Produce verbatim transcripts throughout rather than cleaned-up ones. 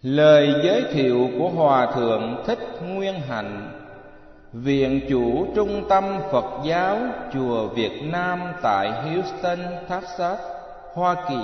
Lời giới thiệu của Hòa Thượng Thích Nguyên Hạnh, Viện chủ Trung tâm Phật giáo Chùa Việt Nam tại Houston, Texas, Hoa Kỳ.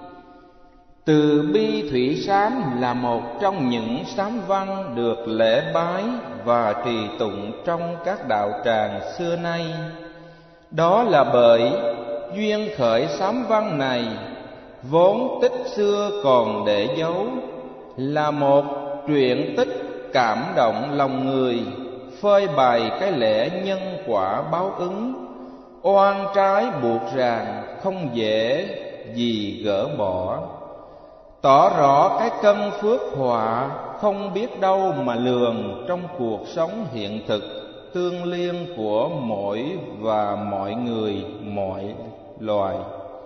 Từ bi thủy sám là một trong những sám văn được lễ bái và trì tụng trong các đạo tràng xưa nay. Đó là bởi duyên khởi sám văn này vốn tích xưa còn để dấu, là một truyện tích cảm động lòng người, phơi bày cái lẽ nhân quả báo ứng, oan trái buộc ràng không dễ gì gỡ bỏ, tỏ rõ cái cân phước họa không biết đâu mà lường trong cuộc sống hiện thực tương liên của mỗi và mọi người, mọi loài.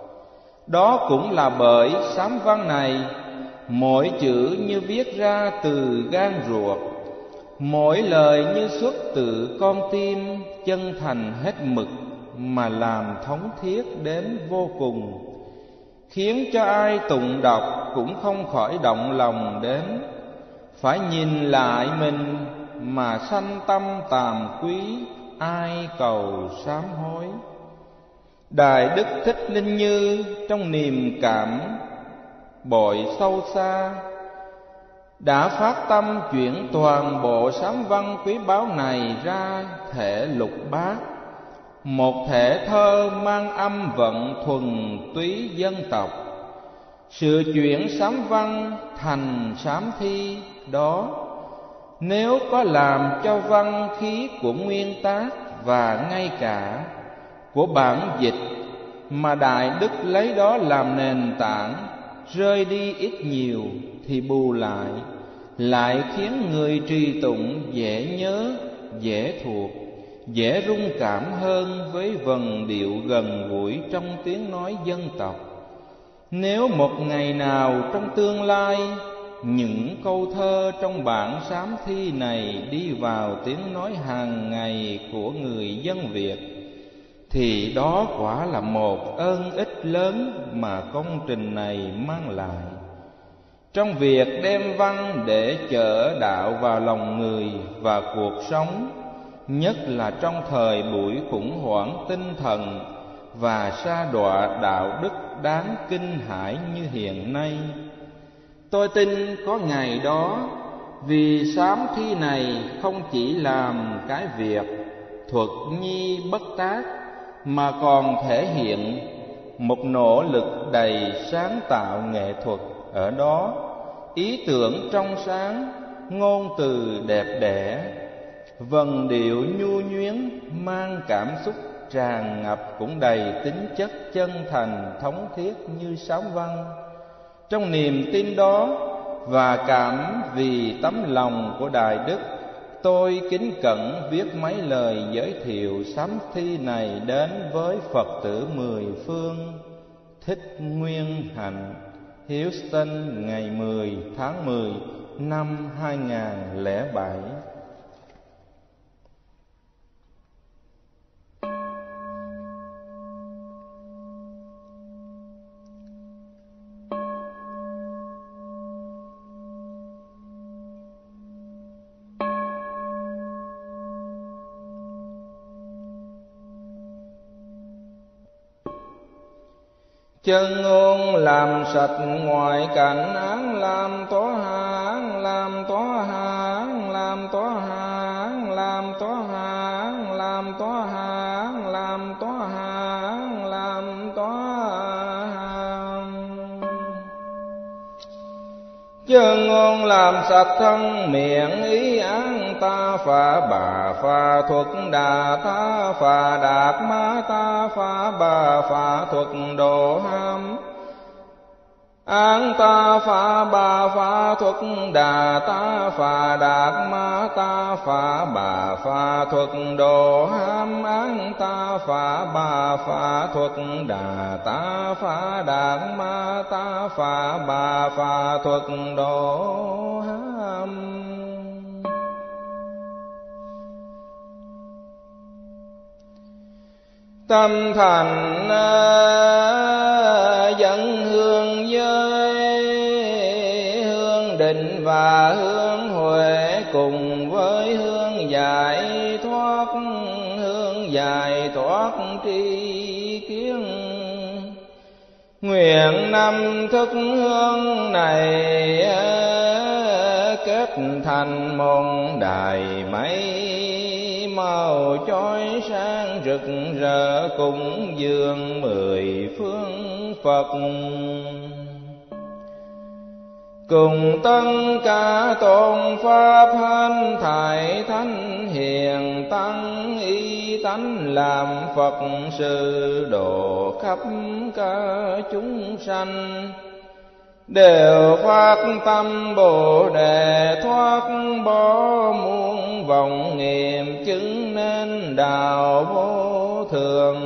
Đó cũng là bởi sám văn này mỗi chữ như viết ra từ gan ruột, mỗi lời như xuất từ con tim, chân thành hết mực mà làm thống thiết đến vô cùng, khiến cho ai tụng đọc cũng không khỏi động lòng đến, phải nhìn lại mình mà sanh tâm tàm quý, ai cầu sám hối. Đại Đức Thích Linh Như trong niềm cảm bội sâu xa đã phát tâm chuyển toàn bộ sám văn quý báu này ra thể lục bát, một thể thơ mang âm vận thuần túy dân tộc. Sự chuyển sám văn thành sám thi đó, nếu có làm cho văn khí của nguyên tác và ngay cả của bản dịch mà Đại Đức lấy đó làm nền tảng, rơi đi ít nhiều thì bù lại, lại khiến người trì tụng dễ nhớ, dễ thuộc, dễ rung cảm hơn với vần điệu gần gũi trong tiếng nói dân tộc. Nếu một ngày nào trong tương lai, những câu thơ trong bản sám thi này đi vào tiếng nói hàng ngày của người dân Việt, thì đó quả là một ơn ích lớn mà công trình này mang lại trong việc đem văn để chở đạo vào lòng người và cuộc sống, nhất là trong thời buổi khủng hoảng tinh thần và sa đọa đạo đức đáng kinh hãi như hiện nay. Tôi tin có ngày đó, vì sám thi này không chỉ làm cái việc thuật nhi bất tác, mà còn thể hiện một nỗ lực đầy sáng tạo nghệ thuật ở đó, ý tưởng trong sáng, ngôn từ đẹp đẽ, vần điệu nhu nhuyến mang cảm xúc tràn ngập cũng đầy tính chất chân thành thống thiết như sám văn. Trong niềm tin đó và cảm vì tấm lòng của Đại Đức, tôi kính cẩn viết mấy lời giới thiệu sám thi này đến với Phật tử mười phương. Thích Nguyên Hạnh, Houston, ngày mười tháng mười năm hai nghìn không trăm lẻ bảy. Chân ngôn làm sạch ngoại cảnh, án làm tỏa hán, làm tỏa hán, làm tỏa hán, làm tỏa hán, làm tỏa hán, làm tỏa hán, làm tỏa hán. Chân ngôn làm sạch thân miệng, ý án ta phá bà phá thuật đà ta phá đạt ma ta phá bà phá thuật độ ham. Án ta phá bà phá thuật đà ta phá đạt ma ta phá bà phá thuật độ ham. Án ta phá bà phá thuật đà ta phá đạt ma ta phá bà phá thuật độ ham. Tâm thành dẫn hương giới, hương định và là hương huệ cùng với hương giải thoát, hương giải thoát tri kiến. Nguyện năm thức hương này kết thành một đài mây, màu chói sáng rực rỡ cúng dường mười phương Phật. Cùng tất cả tôn pháp hành thải thánh hiền tăng, y tánh làm Phật sự độ khắp cả chúng sanh. Đều phát tâm Bồ Đề thoát bỏ muôn vọng nghiệp, chứng nên đạo vô thường.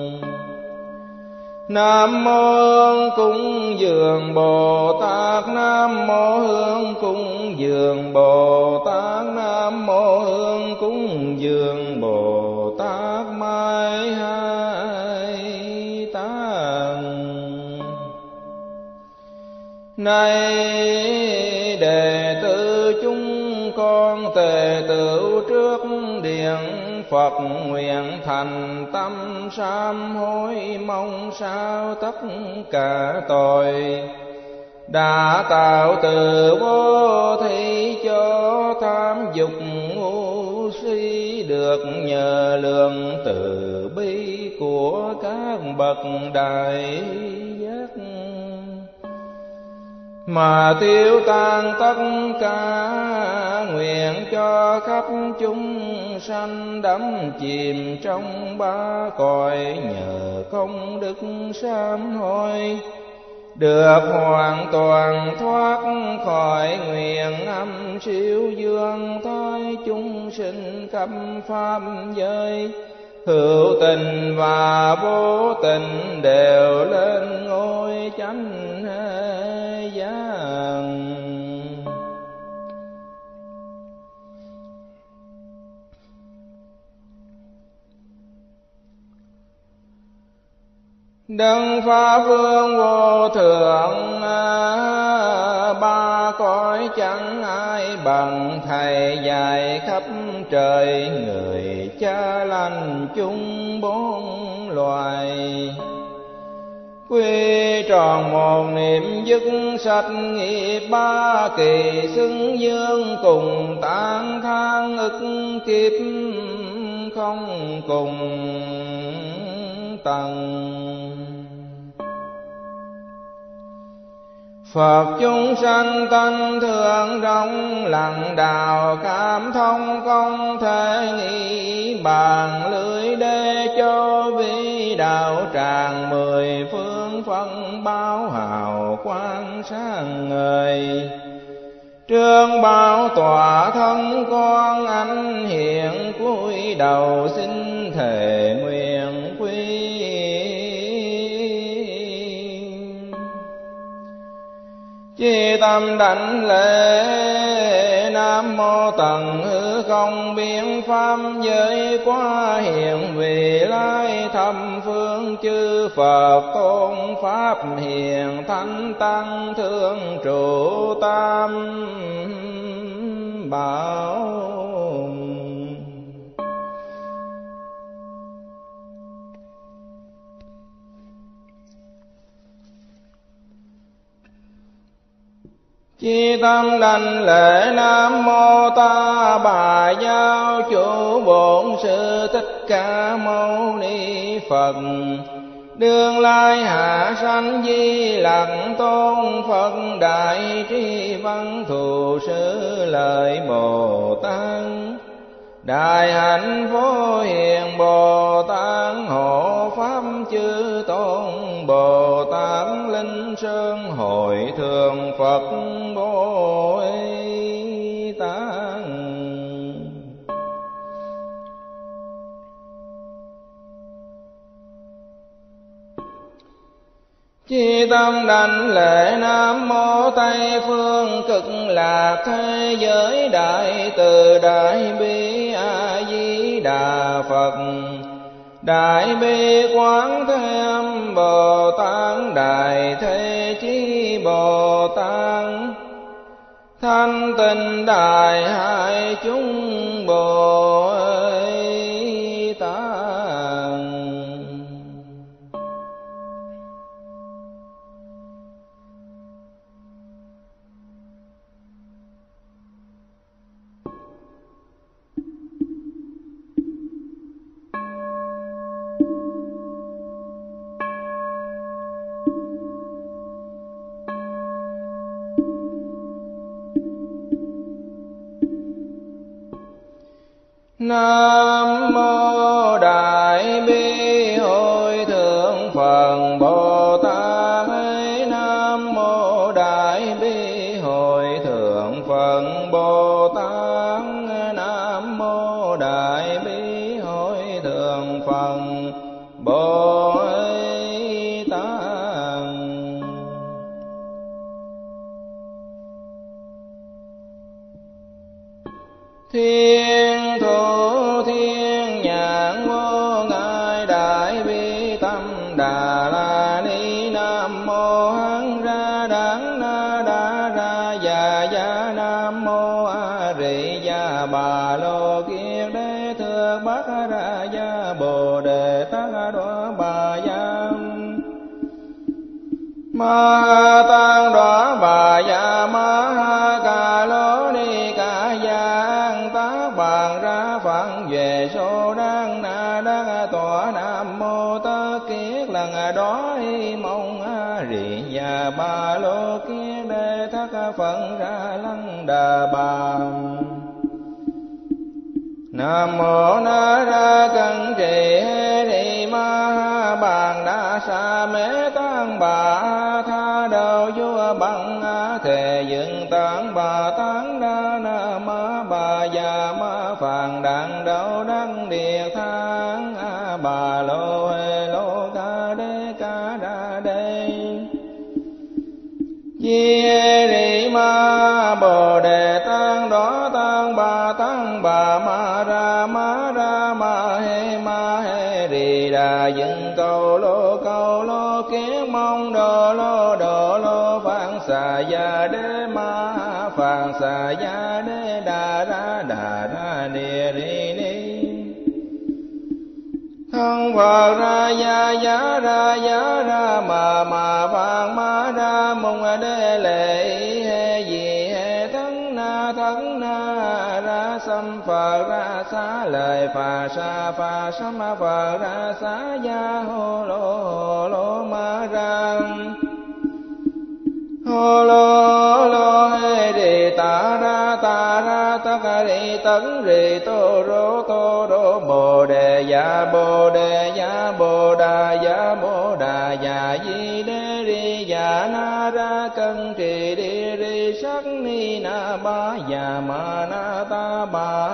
Nam mô Hương cúng dường Bồ Tát, Nam mô Hương cúng dường Bồ Tát, Nam mô Hương cúng dường Bồ Tát mai hai tạng. Này đệ tử chúng con tề tựu trước điện Phật, nguyện thành tâm sám hối, mong sao tất cả tội đã tạo từ vô thị cho tham dục ngu si, được nhờ lượng từ bi của các bậc đại giác mà tiêu tan tất cả. Nguyện cho khắp chúng sanh đắm chìm trong ba cõi, nhờ công đức sám hối được hoàn toàn thoát khỏi nguyện âm siêu dương thái. Chúng sinh khắp pháp giới hữu tình và vô tình đều lên ngôi chánh giác. Đấng Pháp Vương vô thượng, ba cõi chẳng ai bằng Thầy, dạy khắp trời người cha lành chung bốn loài. Quy tròn một niệm dứt sạch nghiệp ba kỳ, xưng dương cùng tán thán ức kiếp không cùng tầng. Phật chúng sanh tân thượng rộng lặng đạo, cảm thông công thể nghĩ bàn lưới đê cho vi đạo tràng mười phương phân báo hào quang sáng ngời. Trương bảo tỏa thân con anh hiện cúi đầu xin thề nguyện quy. Chi tâm đảnh lễ Nam mô tầng hư không biến pháp giới quá hiện, vì lai thâm phương chư Phật tôn pháp hiền thánh tăng thương trụ tam bảo. Chi tâm đảnh lễ Nam mô Ta Bà Giáo Chủ Bổn Sư Thích Ca Mâu Ni Phật. Đương lai hạ sanh Di Lặc Tôn Phật, đại trí văn thù sư lợi Bồ Tát. Đại hạnh vô hiền Bồ Tát, hộ pháp chư tôn Bồ Tát, linh sơn hội thường Phật Bồ Tát. Chi tâm đảnh lễ Nam mô Tây phương cực lạc thế giới, đại từ đại bi A Di Đà Phật. Đại bi quán thế âm Bồ Tát, đại thế chí Bồ Tát. thanh tịnh đại hải chúng Bồ Tát. Nam mô Đại Bi Hội Thượng Phật Bồ Tát. Nam mô Đại Bi Hội Thượng Phật Bồ Tát. Nam mô Đại Bi Hội Thượng Phật Bồ Tát. Thiên thủ thiên nhãn vô ngại đại bi tâm đà la ni. Nam mô hán ra đắng na đa ra già gia. Nam mô a rị gia bà lô kiết đế thượng bát ra gia bồ đề tát đoá bà gia. Ma tăng đoá bà gia ma ha ca lô ni ca gia. Tác bàn ra phận về số đăng na đắc tọa. Nam mô tất kiết lần đó y mong a rị gia ba lô kiết đế thất phận ra lăng đà bà. Nam mô na ra cân trì hê đi ma ha bàn đa sa mê tăng bà tha đầu vua bằng a thề dựng tán bà tán đa na ma bà già ma phàn đặng đậu đăng địa thang a bà lô hê lô ca đê ca đa đê. Chi hê đi ma bồ đề tăng đó tăng bà tăng bà ma ra ma ra ma hê ma hê đi đà dựng cầu lô cầu lô kiến mong đồ lô đồ lô phạn xà gia đế ma phạn xà gia đế đà ra đà ra địa ri ni. Thân Phật ra gia giá ra giá ra mà mà phạn ma ra mong đế lệ hê gì hê thân na thân na ra xâm Phật ra xá lời phà sa phà sám Phật ra xá gia hô lô hô lô ma ra. Hô lô lô hê đi ta ra ta ra tất ri tấn ri tô rô tô rô bồ đề dạ bồ đề dạ bồ đà dạ bồ đà dạ di đê ri dạ na ra cân trì đi ri sắc ni na ba dạ ma na ta ba.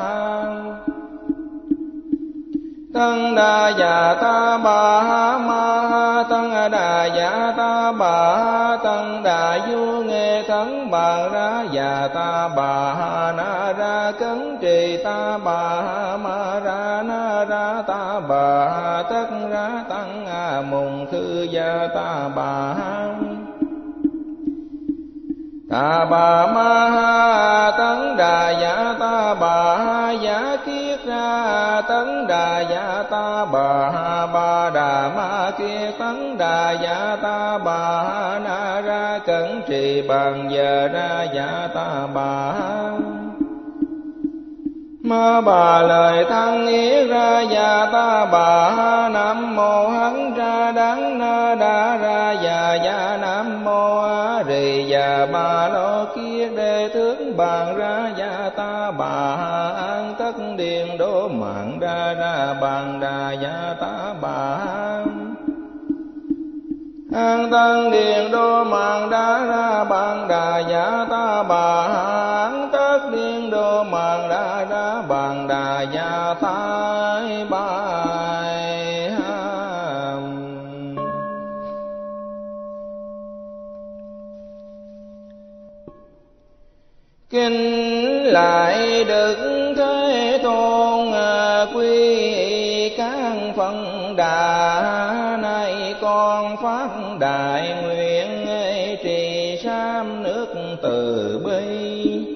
Tăng đà dạ ta bà ha ma ha tăng đà dạ ta bà ha tăng đà du nghe thắng bà ra dạ ta bà ha na ra cấn trì ta bà ha ma ra na ra ta bà ha tất ra tăng a mùng thư gia ta bà ha. Ta bà ma ha tấn đà dạ ta bà ha giả kiết ra tấn đà dạ ta bà ha ba đà ma kiết tấn đà dạ ta bà ha na ra cẩn trì bằng giờ ra dạ ta bà ha. Ma bà lời thăng yết ra dạ ta bà ha. Nam mô hán ra đắng na đa ra dạ dạ. Nam mô a rị dạ bà lô kiết đế thướng bàn ra dạ ta bà ha. An tất điện đô mạng ra ra bàn đà dạ ta bà ha. An tân điện đô mạng đa ra bàn đà dạ ta bà ha. An tất điện đô mạng đa ra bàn đà dạ ta bài ha. Kinh lại Đức Thế Tôn quy các phân đà. Nay con phát đại nguyện trì sám nước từ bi.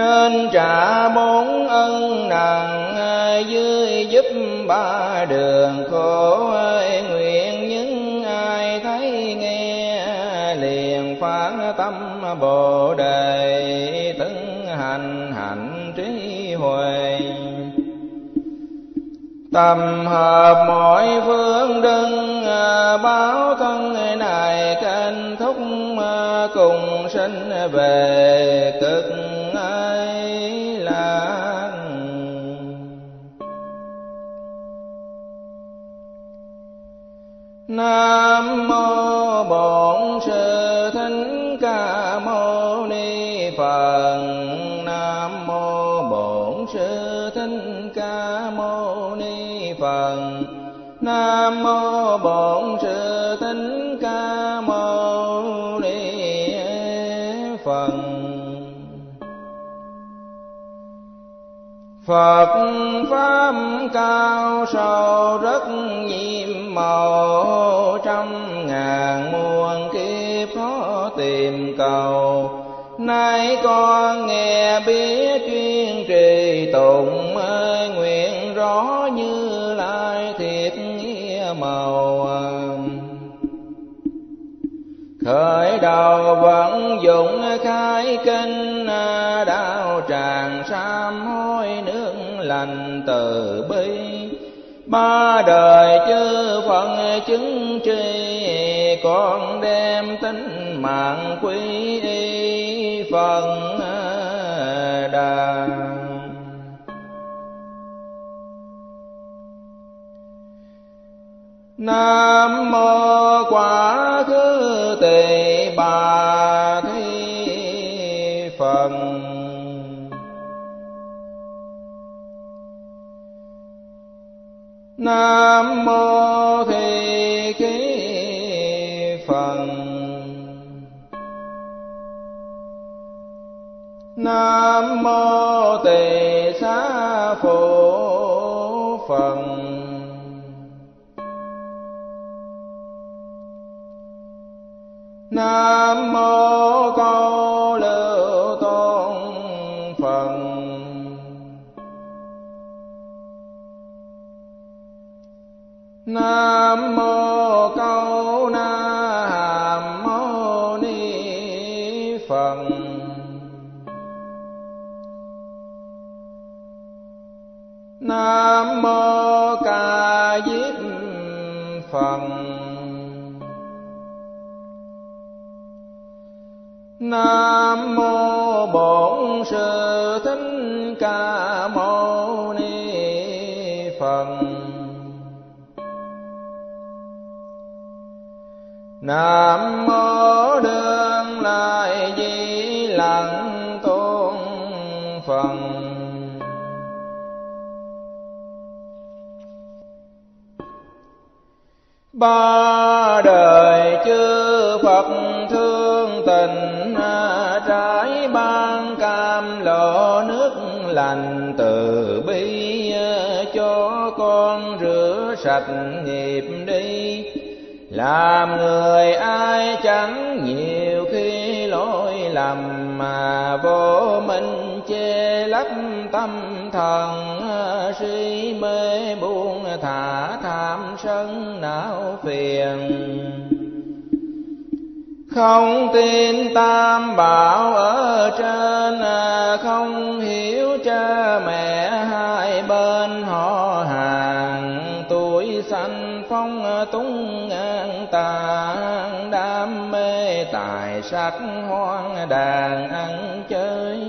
nên trả bốn ân nặng, dưới giúp ba đường khổ. Nguyện những ai thấy nghe, liền phát tâm Bồ Đề, tấn hành hạnh trí huệ. Tập hợp mọi phương đức, báo thân này kết thúc, cùng sinh về cực ấy lạc. Nam mô Bổn Sư Thích Ca Mâu Ni Phật. Nam mô Bổn Sư Thích Ca Mâu Ni Phật. Nam mô Bổn Sư Thích Ca Mâu Ni Phật. Phật pháp cao sâu rất nhiệm màu, trăm ngàn muôn kiếp khó tìm cầu. Nay con nghe biết chuyên trì tụng, nguyện rõ Như Lai thiệt nghĩa màu. Khởi đầu vận dụng khai kinh, đạo tràng sám hối nước lành từ bi. Ba đời chư Phật chứng tri, con đem tính mạng quy y Phật Đà. Nam mô Quá Khứ Tỳ Bà Thi Phật. Nam mô Thi Khí Phật. Nam mô Tỳ Xá Phụ Phật. Nam mô Câu Lưu Tôn Phật. Nam mô Câu Na Hàm Mâu Ni Phật. Nam mô Ca Diếp Phật. Nam mô Bổn Sư Thích Ca Mâu Ni Phật. Nam mô Đương Lai Di Lặc Tôn Phật. Ba đời chư Phật thương tình, trái ban cam lộ nước lành từ bi, cho con rửa sạch nghiệp đi. Làm người ai chẳng nhiều khi lỗi lầm, mà vô minh che lấp tâm thần. Si mê buông thả tham sân não phiền, không tin tam bảo ở trên, không hiểu cha mẹ hai bên họ hàng. Tuổi sanh phong túng ngang tàn, đam mê tài sắc hoang đàn ăn chơi.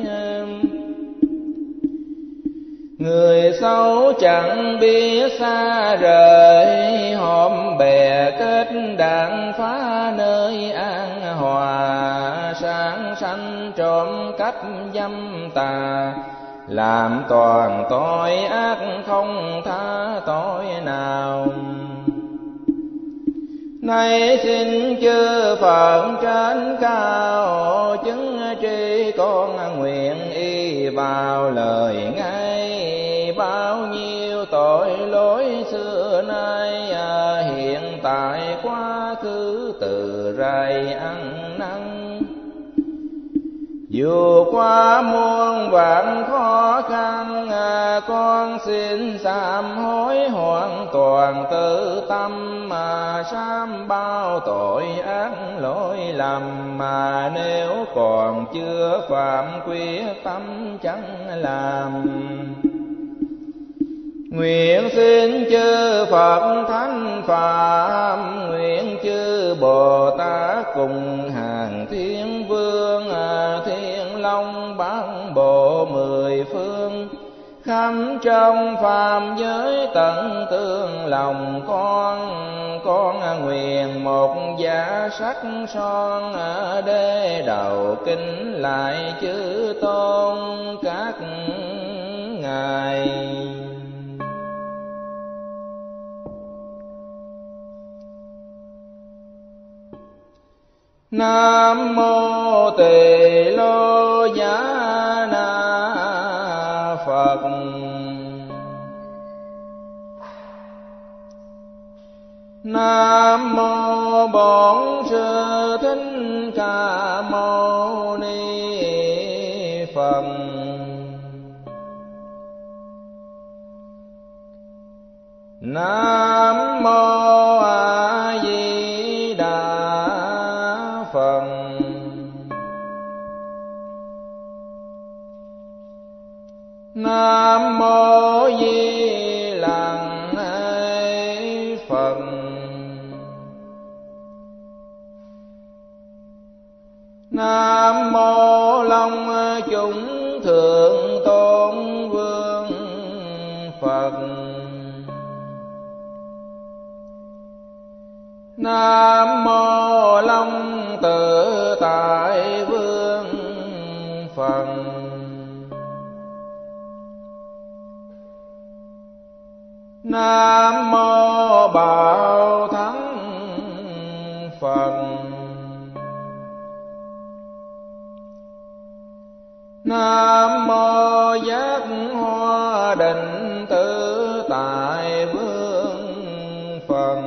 Người xấu chẳng biết xa rời, họm bè kết đàn phá nơi an hòa. Sáng sanh trộm cắp dâm tà, làm toàn tội ác không tha tội nào. Nay xin chư Phật trên cao, chứng tri con nguyện y vào lời ngay. Bao nhiêu tội lỗi xưa nay, hiện tại quá khứ từ rày ăn năn. Dù qua muôn vạn khó khăn, con xin sám hối hoàn toàn tự tâm, mà sám bao tội ác lỗi lầm, mà nếu còn chưa phạm quyết tâm chẳng làm. Nguyện xin chư Phật Thánh Phạm, nguyện chư Bồ Tát cùng hàng thiên vương, Thiên Long Bát Bộ mười phương, khắp trong phàm giới tận tương lòng con. Con nguyện một giả sắc son, đế đầu kính lại chư tôn các ngài. Nam mô Tỳ Lô Giá Na Phật. Nam mô Bổn Sư Thích Ca Mâu Ni Phật. Nam mô A Di Đà Phật. Nam mô Di Lặc Phật. Nam mô Long Chúng Thượng Tôn Vương Phật. Nam mô Long Tự Tại Vương Phật. Nam mô Bảo Thắng Phật. Nam mô Giác Hoa Định Tự Tại Vương Phật.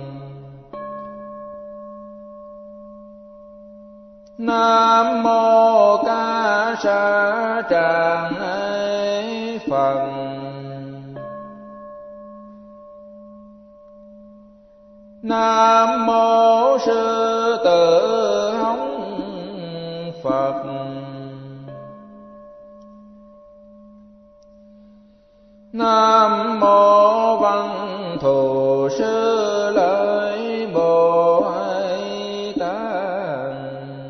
Nam mô Ca Sa Tràng Phật. Nam mô Sư Tử Hống Phật. Nam mô Văn Thù Sư Lợi Bồ Tát.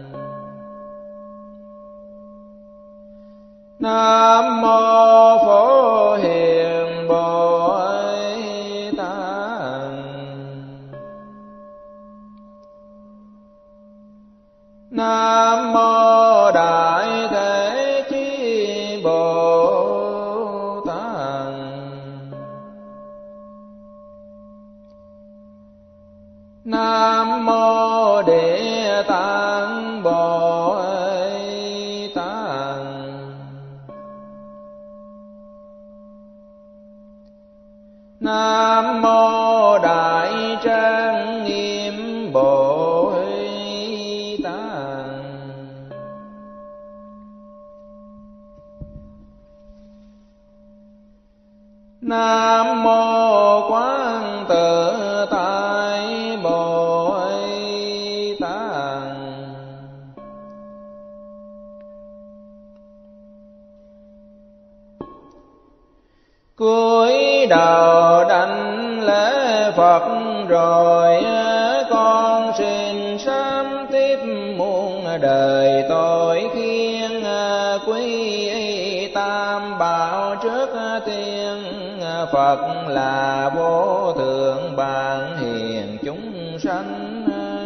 Nam mô Phổ Hiền Bồ Tát. Nam mô Đại Thế Chí Bồ Tát. Nam mô Địa Tạng Bồ Tát. Nam mô Đại Trang Nghiêm Bồ Tát. Nam mô Quán Tự Tại Bồ Tát. Cúi đầu đảnh lễ Phật rồi, con xin sám tiếp muôn đời tội khiên, quý tam bảo trước tiên. Phật là vô thượng bản hiền chúng sanh,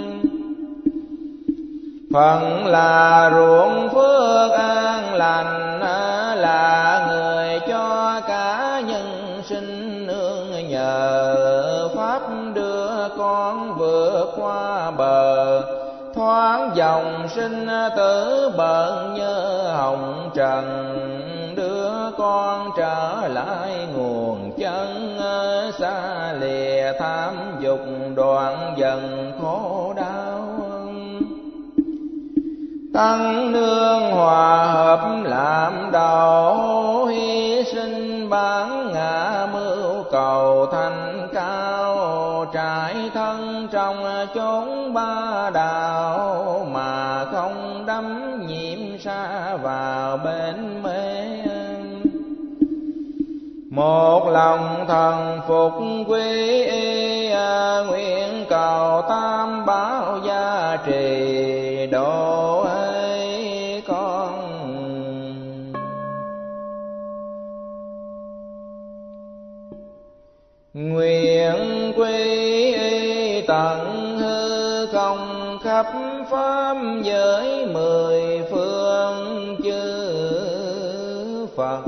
Phật là ruộng phước an lành, là người cho cả nhân sinh nương nhờ. Pháp đưa con vượt qua bờ, thoáng dòng sinh tử bận như hồng trần. Đưa con trở lại nguồn chân, xa lìa tham dục đoạn dần khổ đau. tăng nương hòa hợp làm đầu, hy sinh bán ngã mưu cầu thành cao, trải thân trong chốn ba đạo, mà không đắm nhiễm xa vào bên mê. Một lòng thần phục quy y, nguyện cầu tam bảo gia trì độ ấy con. Nguyện quy y tận hư không khắp pháp giới mười phương chư Phật.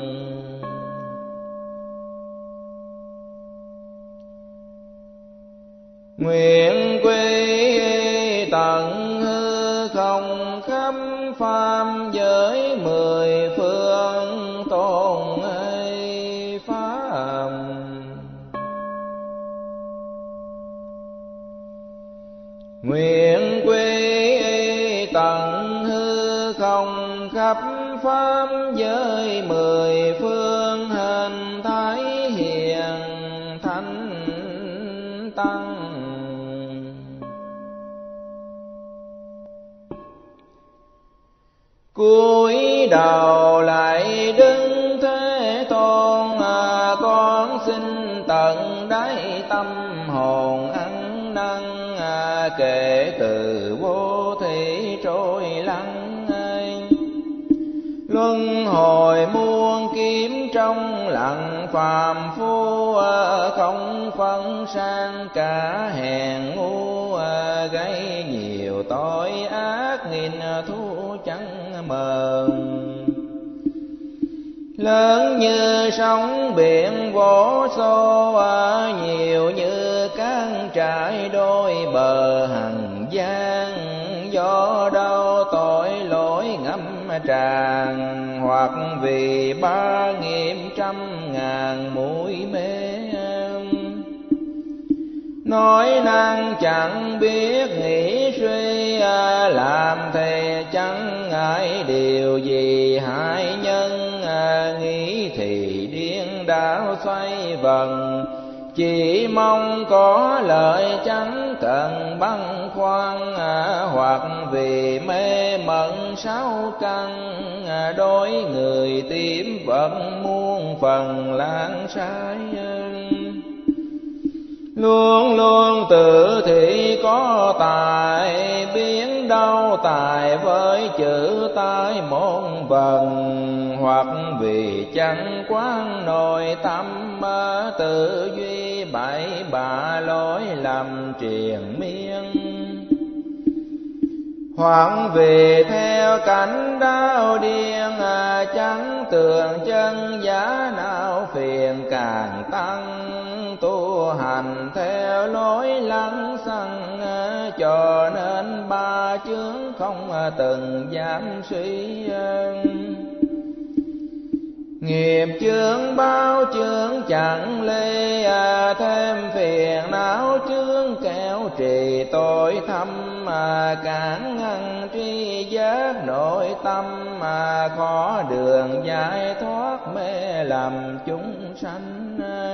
Nguyện quy tận hư không khắp pháp giới mười phương tôn ấy pháp. Nguyện quy tận hư không khắp pháp giới mười phương, hình thái hiền thánh tăng. Cúi đầu lại đứng Thế Tôn, con xin tận đáy tâm hồn ăn năn, kể từ vô thị trôi lắng anh. Luân hồi muôn kiếp trong lặng phàm phu, không phân sang cả hèn ngu, gây nhiều tội ác nghìn thu chẳng mờn. Lớn như sóng biển vỗ xô, nhiều như cát trải đôi bờ hằng gian. Do đâu tội lỗi ngâm tràn, hoặc vì ba nghiệp trăm ngàn mũi mê. Nói năng chẳng biết nghĩ suy, làm thề chẳng ngại điều gì hại nhân. Nghĩ thì điên đảo xoay vần, chỉ mong có lợi chẳng cần băn khoăn. Hoặc vì mê mẩn sáu căn, đối người tím vẫn muôn phần lãng sai. Luôn luôn tự thị có tài, biến đâu tài với chữ tai môn vần. Hoặc vì chẳng quán nội tâm, tự duy bậy bạ lối lầm triền miên. Hoặc vì theo cảnh đau điên, chẳng tường chân giá não phiền càng tăng. Tu hành theo lối lăng xăng, cho nên ba chướng không từng dám suy. Nghiệp chướng bao chướng chẳng lê, thêm phiền não chướng kéo trì tội thâm. Cản ngăn tri giác nội tâm, khó đường giải thoát mê lầm chúng sanh.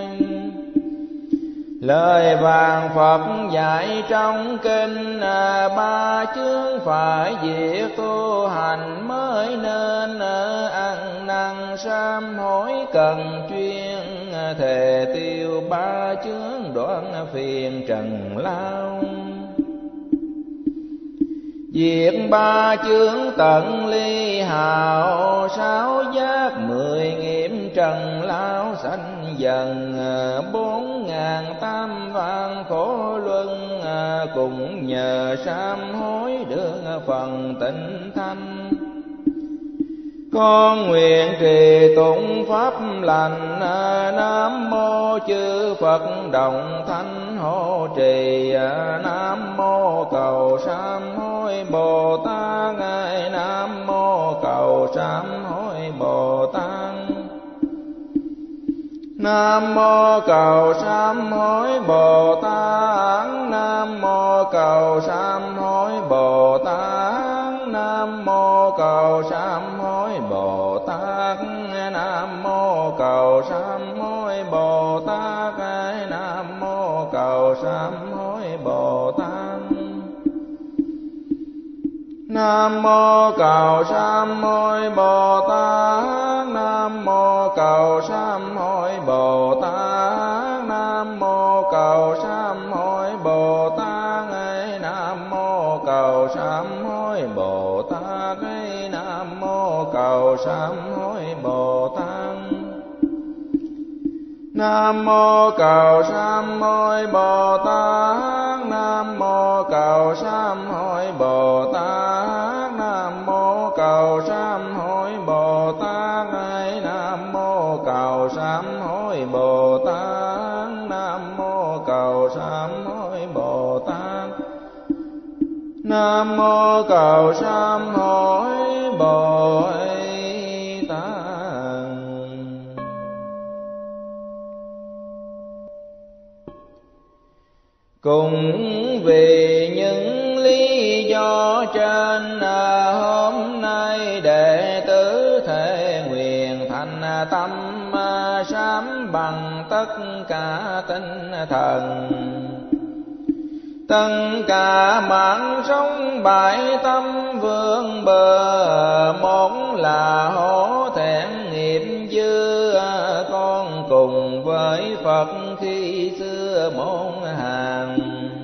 Lời vàng Phật dạy trong kinh, ba chướng phải diệt tu hành mới nên. Ăn năn sám hối cần chuyên, thề tiêu ba chướng đoạn phiền trần lao. Diệt ba chướng tận ly hào, sáu giác mười nghiệp trần lao sanh dần. Bốn ngàn tam vạn khổ luân, cùng nhờ sám hối được phần tịnh thanh. Con nguyện trì tụng pháp lành, Nam mô chư Phật đồng thánh hộ trì. Nam mô cầu sám hối Bồ Tát, Nam mô cầu sám hối Bồ Tát. Nam mô cầu sám hối Bồ Tát. Nam mô cầu sám hối Bồ Tát. Nam cầu sám hối Bồ Tát, Nam mô cầu sám hối Bồ Tát, Nam mô cầu sám hối Bồ Tát. Nam mô cầu sám hối Bồ Tát, Nam mô cầu sám hối Bồ Tát, Nam mô cầu sám hối Bồ Tát, Nam mô cầu sám hối Bồ Tát, Nam mô cầu sám hối Bồ Tát. Nam mô cầu sám hối Bồ Tát, Nam mô cầu sám hối Bồ Tát, Nam mô cầu sám hối Bồ Tát, Nam mô cầu sám hối Bồ Tát, Nam mô cầu sám hối Bồ Tát, Nam mô cầu sám hối Bồ Tát. Cùng vì những lý do trên, hôm nay đệ tử thể nguyện thành tâm sám bằng tất cả tinh thần. Tất cả mạng sống bại tâm vương bờ, một là hổ thẹn nghiệp dư. Con cùng với Phật khi xưa môn hàng,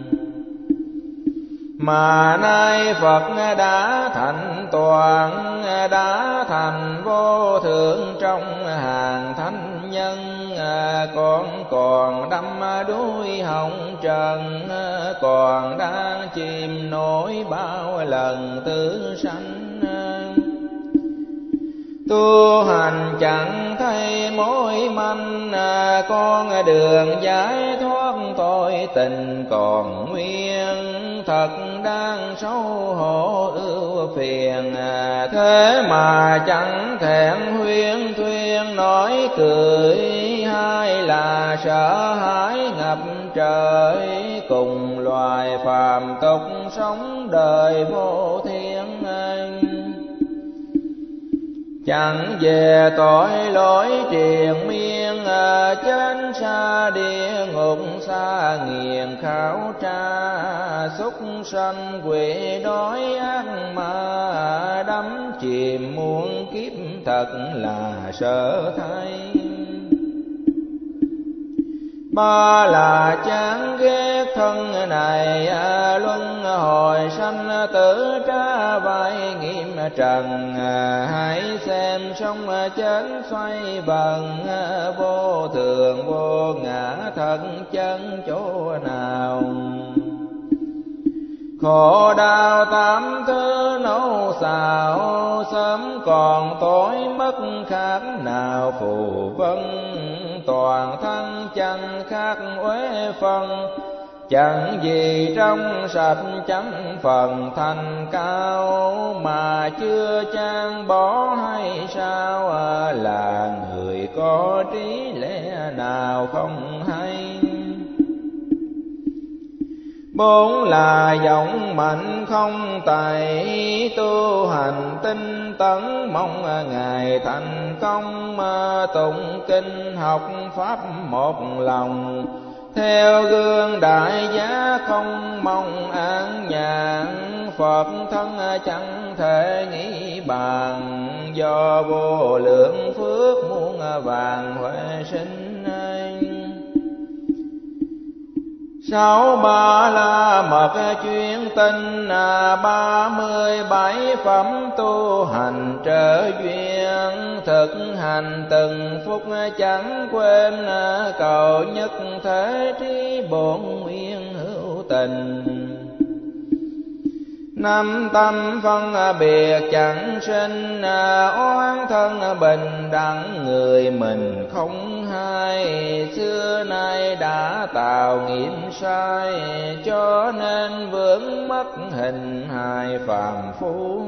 mà nay Phật đã thành toàn, đã thành vô thượng trong hàng thánh nhân. Con còn đắm đuối hồng trần, còn đang chìm nổi bao lần tử sanh. Tu hành chẳng thấy mối manh, con đường giải thoát tội tình còn nguyên. Thật đang xấu hổ ưu phiền, thế mà chẳng thẹn huyên thuyên nói cười. Hay là sợ hãi ngập trời, cùng loài phàm tục sống đời vô thiên. Chẳng về tội lỗi triền miên, trên xa địa ngục xa nghiền khảo tra. Súc sanh quỷ đói ác ma, đắm chìm muôn kiếp thật là sợ thay. Ba là chán ghét thân này, luân hồi sanh tử tra vai nghiêm trần. Hãy xem sống chết xoay vần, vô thường vô ngã thật chân chỗ nào. Khổ đau tám thứ nấu xào, sớm còn tối mất khác nào phù vân. Toàn thân chẳng khác uế phân, chẳng gì trong sạch chẳng phần thành cao. Mà chưa chan bỏ hay sao, là người có trí lẽ nào không hay. Bốn là giọng mạnh không tài, tu hành tinh tấn mong ngày thành công. Tụng kinh học pháp một lòng, theo gương đại giá không mong an nhàn. Phật thân chẳng thể nghĩ bàn, do vô lượng phước muôn vàng huệ sinh. Sáu ba la mật chuyên tinh, ba mươi bảy phẩm tu hành trở duyên. Thực hành từng phút chẳng quên, cầu nhất thế trí bổn nguyên hữu tình. Năm tâm phân biệt chẳng sinh, oán thân bình đẳng người mình không hay. Xưa nay đã tạo nghiệp sai, cho nên vướng mất hình hài phàm phu.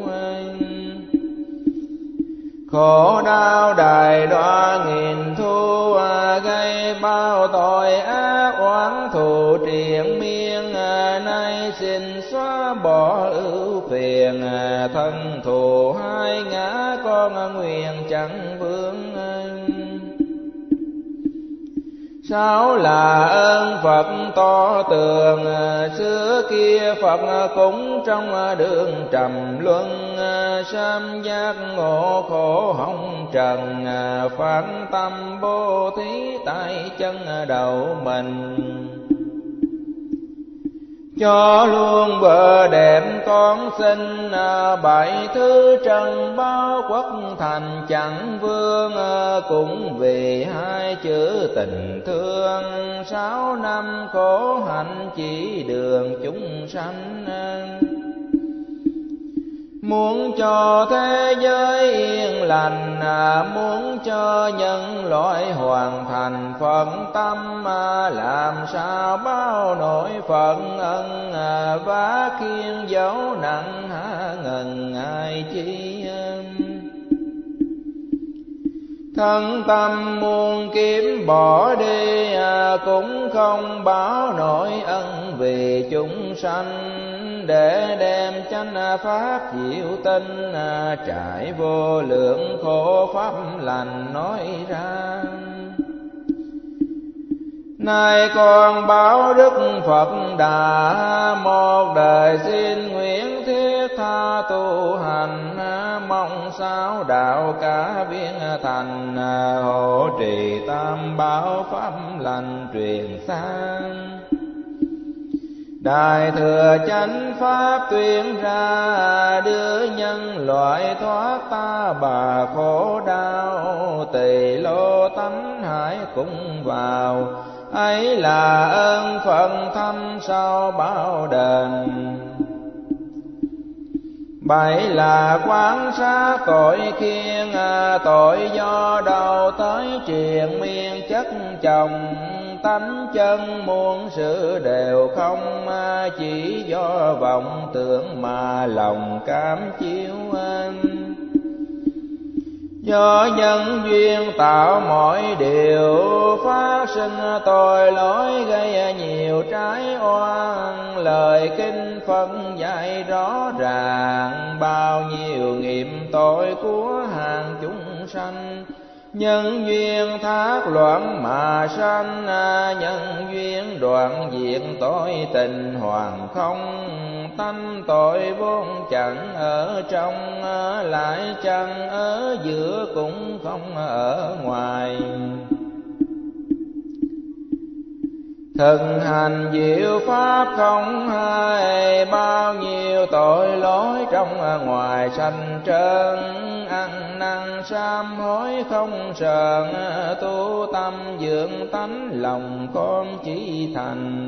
Khổ đau đài đoa nghìn thu, gây bao tội ác oán thù triền miên. Nay xin xóa bỏ ưu phiền, thân thù hai ngã con nguyện chẳng vướng. Sáu là ơn Phật to tường, xưa kia Phật cũng trong đường trầm luân, sám giác ngộ khổ hồng trần, phán tâm bố thí tại chân đầu mình. Cho luôn bờ đẹp con xin, bảy thứ trần bao quốc thành chẳng vương, cũng vì hai chữ tình thương. Sáu năm khổ hạnh chỉ đường chúng sanh, muốn cho thế giới yên lành, muốn cho nhân loại hoàn thành phận tâm, làm sao bao nỗi phận ân, vá khiên dấu nặng há ngần ai chi. Thân tâm muôn kiếm bỏ đi, cũng không báo nổi ân vì chúng sanh. Để đem chánh pháp diệu tinh, trải vô lượng khổ pháp lành nói ra. Nay con báo Đức Phật Đà, một đời xin nguyện thiết tha tu hành, mong sao đạo cả biến thành, hộ trì tam bảo pháp lành truyền sang. Đại thừa chánh pháp tuyên ra, đưa nhân loại thoát ta bà khổ đau. Tỳ lô tánh hải cũng vào, ấy là ơn phận thâm sau bao đền. Bảy là quán sát tội khiên, tội do đầu tới triền miên chất chồng. Tánh chân muôn sự đều không, chỉ do vọng tưởng mà lòng cám chiếu. Do nhân duyên tạo mọi điều, phát sinh tội lỗi gây nhiều trái oan. Lời kinh phân dạy rõ ràng, bao nhiêu nghiệp tội của hàng chúng sanh. Nhân duyên thác loạn mà sanh, nhân duyên đoạn diệt tội tình hoàn không. Tánh tội vốn chẳng ở trong, lại chẳng ở giữa cũng không ở ngoài. Thực hành diệu pháp không hay, bao nhiêu tội lỗi trong ngoài sanh trơn. Ăn năn sám hối không sờn, tu tâm dưỡng tánh lòng con chỉ thành.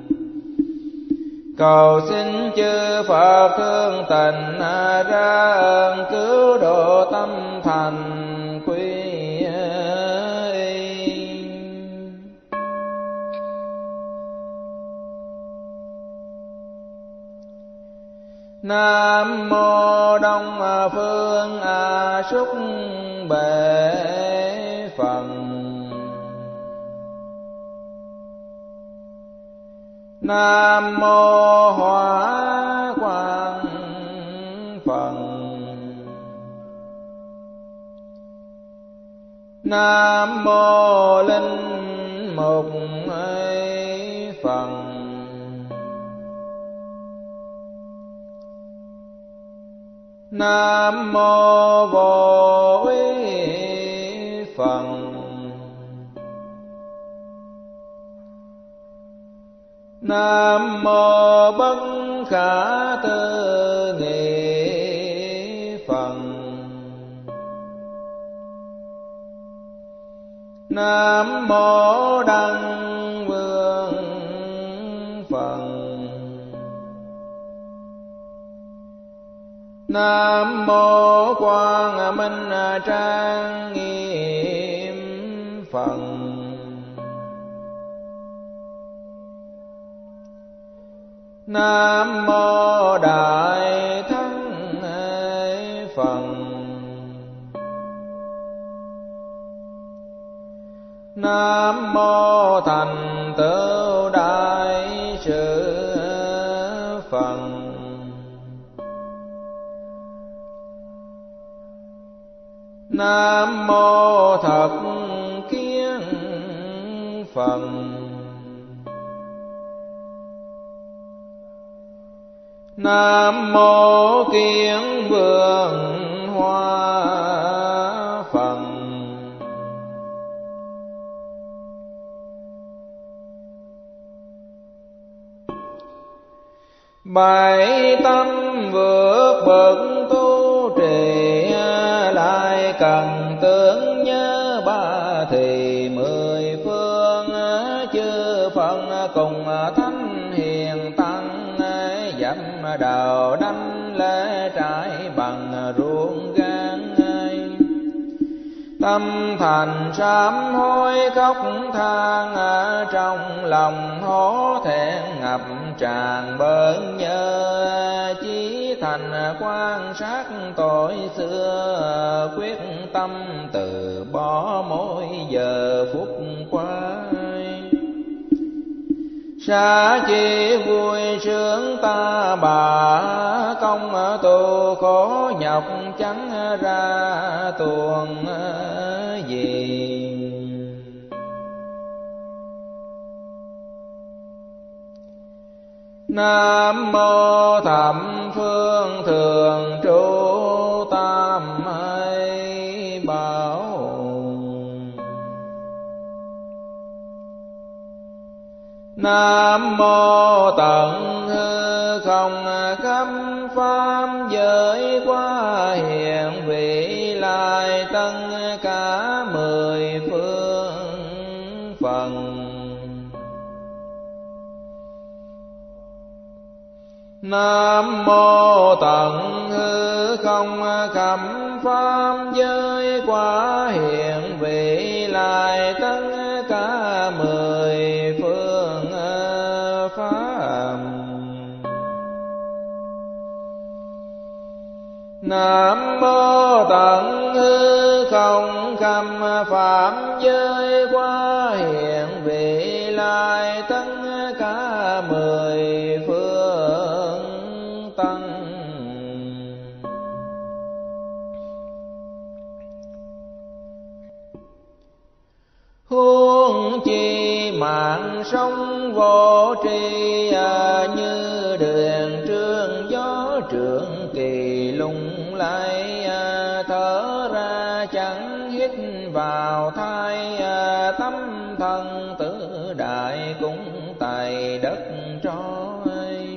Cầu xin chư Phật thương tình, ra ơn cứu độ tâm thành quy. Nam mô Đông Phương A Súc Bệ Phật. Nam mô Hóa Quang Phật. Nam mô Linh Mục Phật. Nam mô Vô Úy Phật. Nam mô Bất Khả Tư Nghị Phật. Nam mô Đăng Vương Phật. Nam mô Quang Minh Trang Nghiêm Phật. Nam mô Đại Thắng Phật. Nam mô Thành Tựu Đại Sự Phật. Nam mô Thập Kiến Phật. Nam mô Kiến Vương Hoa Phật. Bảy tâm vượt bậc tu trì, lại cần tưởng nhớ ba thì mười phương chư Phật cùng thánh hiền tăng, dặm đầu đảnh lễ trải bằng ruộng gan. Tâm thành sám hối khóc than, trong lòng hổ thẹn ngập tràn bớn nhớ. Chí thành quan sát tội xưa, quyết tâm từ bỏ mỗi giờ phút qua. Xa chi vui sướng ta bà, công tu khổ nhọc chẳng ra tuồng gì. Nam mô Thập Phương Thường Trụ Tam Hay Bảo. Nam mô Tận Hư Không Khắp Pháp Giới Quá Hiện Vị Lai tất cả mười phương phần. Nam mô Tận Hư Không Khắp Pháp Giới Quá Hiện Vị Lai tất cả mười phương pháp. Nam mô Tận Hư Không Khắp Pháp Giới Quá Hiện Vị Lai tất cả mười phương tăng. Huống chi mạng sống vô tri, như đường trương gió trượng kỳ lung lay. Thở ra chẳng hít vào thai, tâm thân tử đại cũng tại đất trôi.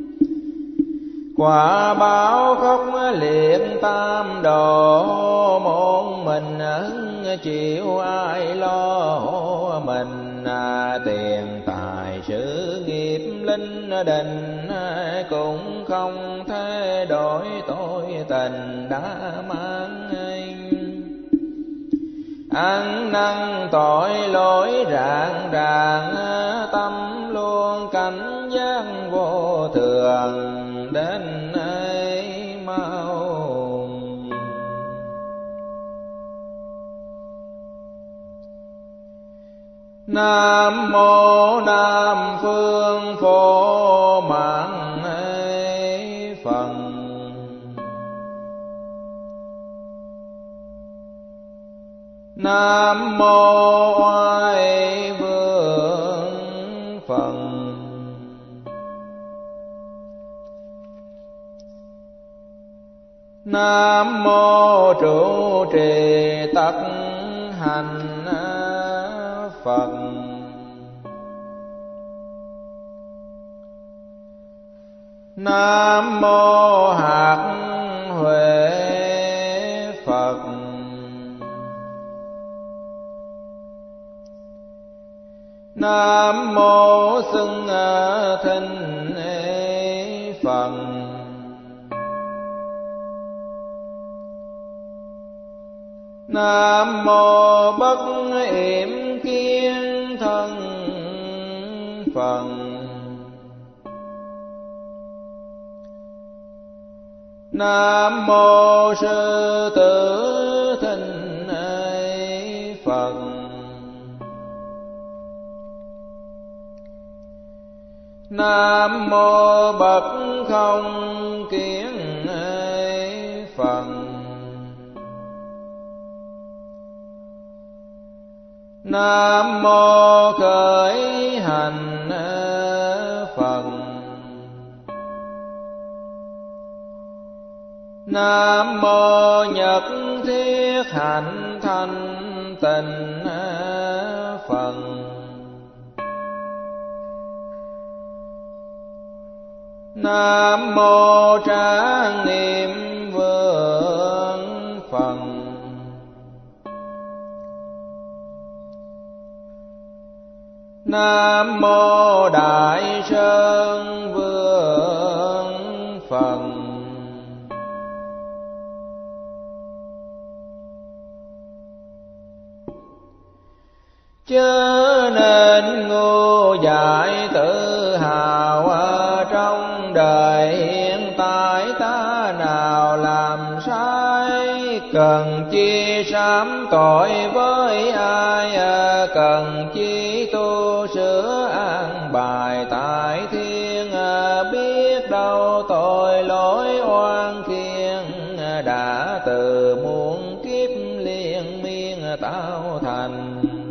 Quả báo khóc liệt tam độ, một mình hứng chịu ai lo. Mình tiền tài sự nghiệp linh đình, cũng không thay đổi tội tình đã mang. Ăn năn tội lỗi rạng ràng, tâm luôn cảnh giác vô thường đến ấy mau. Nam mô Nam Phương Phổ Mạng Phật. Nam mô Oai Vương Phật. Nam mô Trụ Trì Tất Hành Phật. Nam mô Hạt Huệ Phật. Nam mô Xưng Thinh Phật. Nam mô Bất Yểm Kiến Thân Phật. Nam mô Sư Tử Thinh Phật. Nam mô Bậc Không Kiến Phật. Nam mô khởi hành Phật. Nam mô nhất thiết hạnh thanh tịnh Phật. Nam mô trang nghiêm vương Phật. Nam mô đại sơn vương Phật. Chớ nên ngu dại tự hào ở trong đời hiện tại, ta nào làm sai cần chi sám tội với ai, cần chi tu sửa an bài tại thiên, biết đâu tội lỗi oan khiên đã từ muôn kiếp liên miên tạo thành.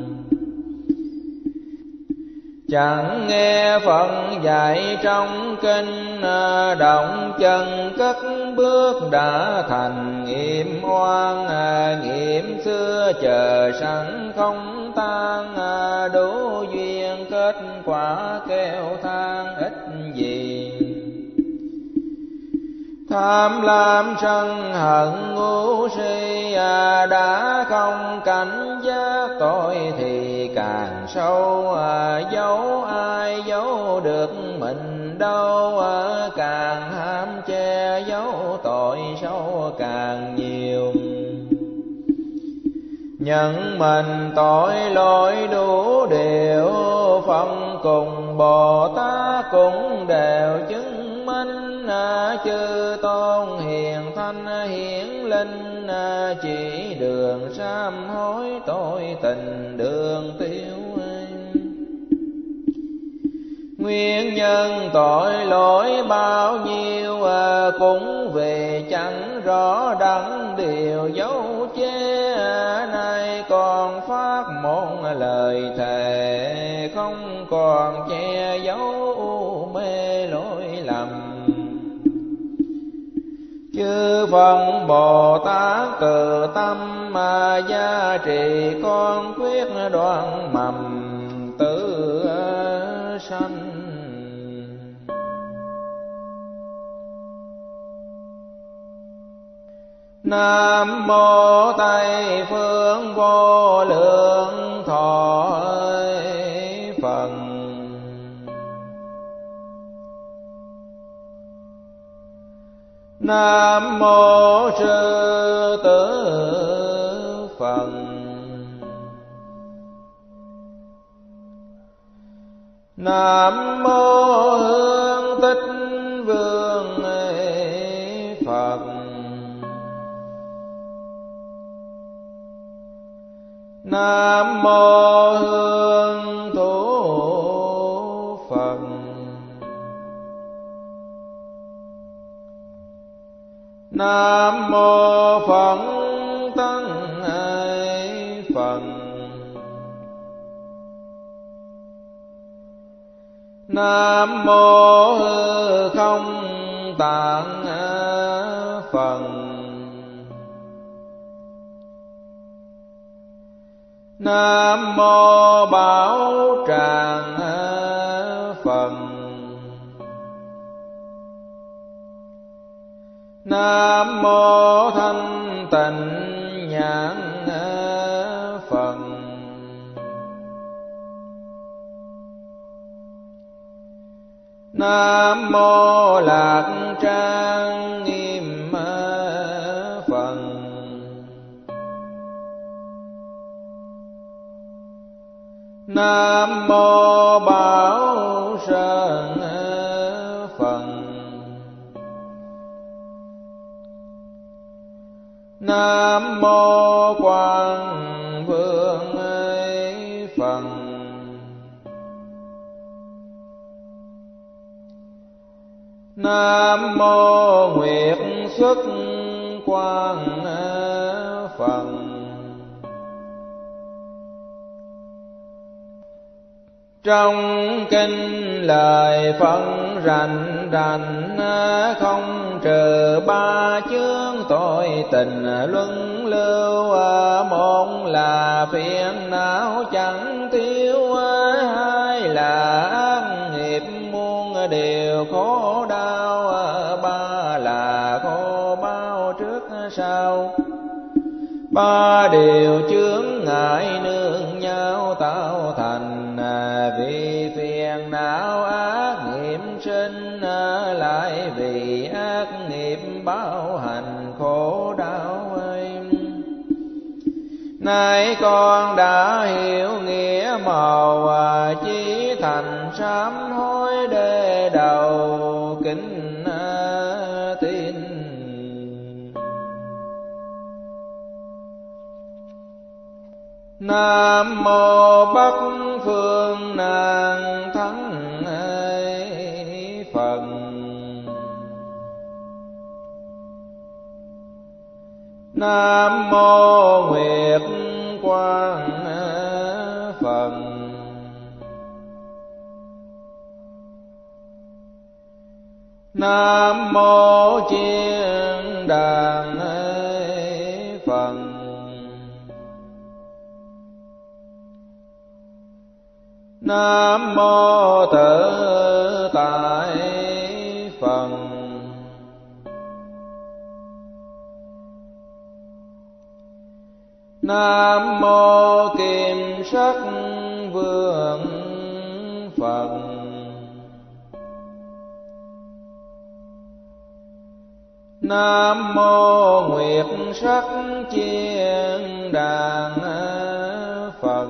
Chẳng nghe Phật dạy trong kinh, động chân cất bước đã thành nghiệp oan, nghiệp xưa chờ sẵn không tan, đủ duyên kết quả kêu than ít gì. Tham lam sân hận ngu si, đã không cảnh giác tội thì càng sâu, giấu ai giấu được mình đâu, càng ham che giấu tội sâu càng nhiều. Nhận mình tội lỗi đủ điều, phân cùng Bồ Tát cũng đều chứng minh, chư tôn hiền thanh hiển linh, chỉ đường sám hối tội tình đường tiêu. Nguyên nhân tội lỗi bao nhiêu, cũng vì chẳng rõ đắn điều dấu che. Nay còn phát một lời thề, không còn che giấu u mê lỗi lầm. Chư Phật Bồ Tát từ tâm mà gia trì, con quyết đoạn mầm tử sanh. Nam mô Tây phương vô lượng thọ Phật. Nam mô Sư Tử Phật. Nam mô Hương Tích Vương Phật. Nam mô Hương Thủ Phật. Nam mô Phật Tăng Phật. Nam mô Hư Không Tạng Phật. Nam mô Bảo Tràng Phật. Nam mô Thanh Tịnh Nhãn Phật. Nam mô Lạc Trang Nghiêm Phật. Nam mô Bảo Sơn Phật. Nam mô Quang Vương Phật. Nam mô Nguyệt Xuất Quang Phật. Trong kinh lời phân rành rành, không trừ ba chướng tội tình luân lưu. Một là phiền não chẳng thiếu, hai là ác nghiệp muôn điều khổ đau, ba là khổ bao trước sau. Ba điều chướng ngại nương nhau tạo thành, vì phiền não ác nghiệp sinh, lại vì ác nghiệp báo hành khổ đau ấy. Nay con đã hiểu nghĩa màu, chí thành sám hối để đầu kính tin. Nam mô Bắc Phương Nan Thắng Phật. Nam mô Nguyệt Quang Phật. Nam mô Chiên Đàn Phật. Nam mô Tự Tại Phật. Nam mô Kim Sắc Vương Phật. Nam mô Nguyệt Sắc Chiên Đàn Phật.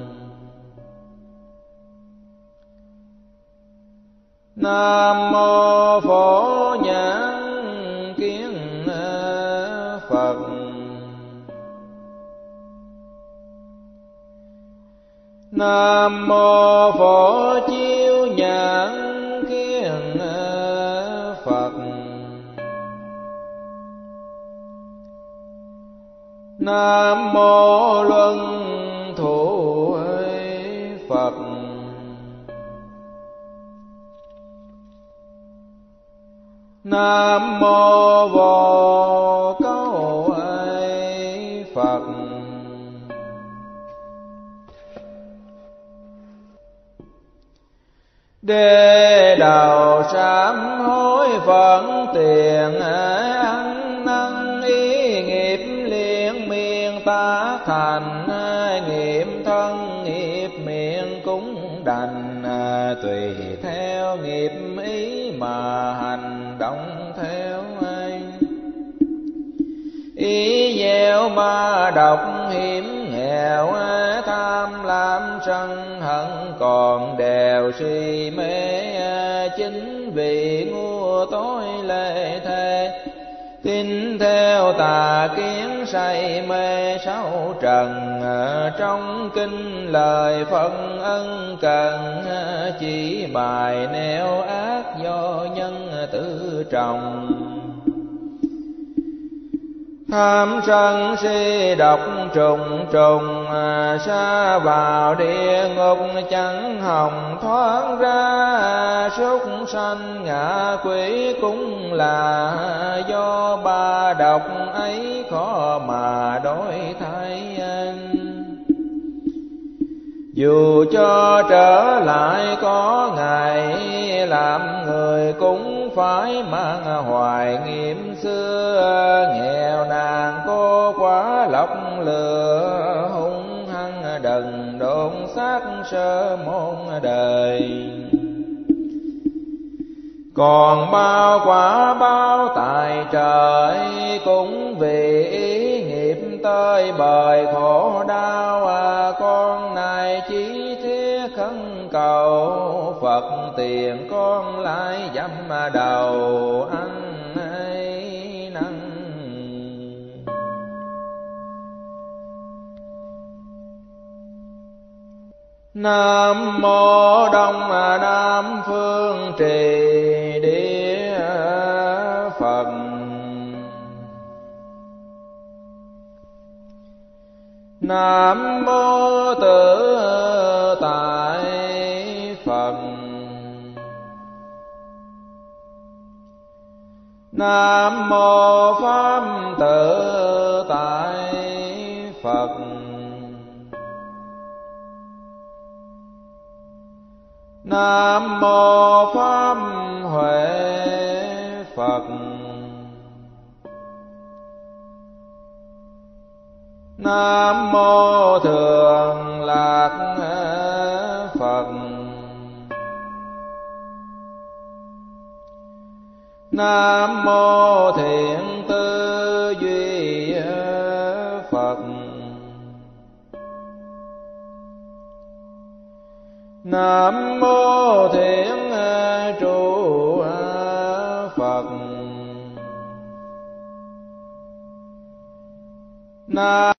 Nam mô Phổ Nhãn Kiến Phật. Nam mô Phổ Chiếu Nhãn Kiến Phật. Nam mô Luân Thủ Phật. Nam mô Vô Câu Phật. Đế đầu sám hối phận tiền, ăn năn ý nghiệp liên miên tác thành. Nghiệp thân nghiệp miệng cũng đành, tùy theo nghiệp ý mà hành động theo anh. Ý gieo ba độc hiểm nghèo, tham lam sân hận còn đều si mê. Chính vì ngu tối lệ thế, tin theo tà kiến say mê sáu trần. Trong kinh lời phân ân cần, chỉ bài nẻo ác do nhân tự trồng. Tham sân si độc trùng trùng, sa vào địa ngục chẳng hòng thoát ra. Súc sanh ngạ quỷ cũng là do ba độc ấy khó mà đổi thay. Dù cho trở lại có ngày, làm người cũng phải mang hoài nghiệm xưa. Nghèo nàn cô quá lọc lừa, hung hăng đần độn xác sơ môn đời. Còn bao quả bao tài trời, cũng vì ý nghiệp tơi bời khổ đau. Con này chỉ thiết khấn cầu, Phật tiền con lại dám đầu ăn ấy năn. Nam mô Đông Nam Phương Trì Địa Phật. Nam mô Tự Tại Nam mô Pháp Tự Tại Phật. Nam mô Pháp Huệ Phật. Nam mô Thường Lạc Phật. Nam mô Thiện Tư Duy Phật. Nam mô Thiện Trụ Phật. Nam